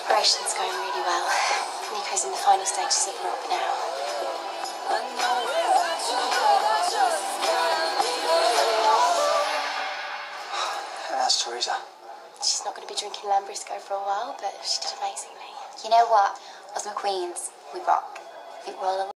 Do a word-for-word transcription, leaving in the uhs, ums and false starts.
Operation's going really well. Nico's in the final stages of rock now. How's Teresa? She's not going to be drinking Lambrisco for a while, but she did amazingly. You know what? Us McQueens, we rock. I think we're all